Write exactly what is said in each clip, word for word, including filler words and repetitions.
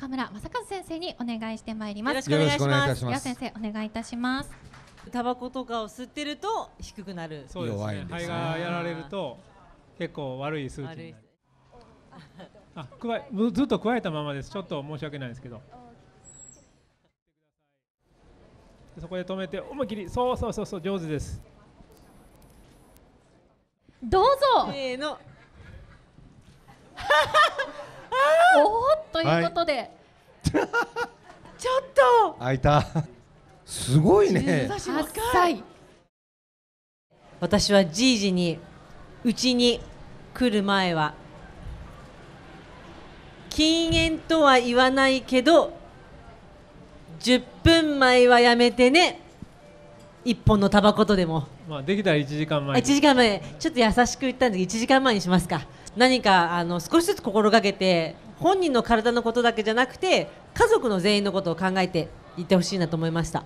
村正和先生にお願いしてまいります。 よろしくお願いします。 では先生お願いいたします。 タバコとかを吸ってると低くなる。 そうですね。肺がやられると結構悪い数値になる。あ、加えずっと加えたままです。ちょっと申し訳ないですけど。そこで止めて思いっきり、そうそうそうそう、上手です。 どうぞ。 せーの。 おーということで、はい、 ちょっと開いた。すごいね。 はっさい。 私はじいじにうちに来る前は禁煙とは言わないけどじゅっぷんまえはやめてね、いっぽんのタバコとでも、 まあ、できたらいちじかんまえいちじかんまえ、ちょっと優しく言ったんですけどいちじかんまえにしますか。何かあの少しずつ心がけて、本人の体のことだけじゃなくて家族の全員のことを考えていってほしいなと思いました。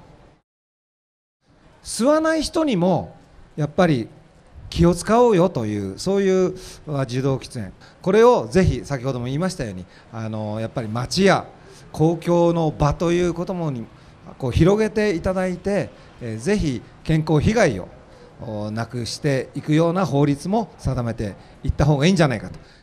吸わない人にもやっぱり気を使おうよという、そういう受動喫煙、これをぜひ先ほども言いましたように、あのやっぱり街や公共の場ということもにこう広げていただいて、えー、ぜひ健康被害をなくしていくような法律も定めていった方がいいんじゃないかと。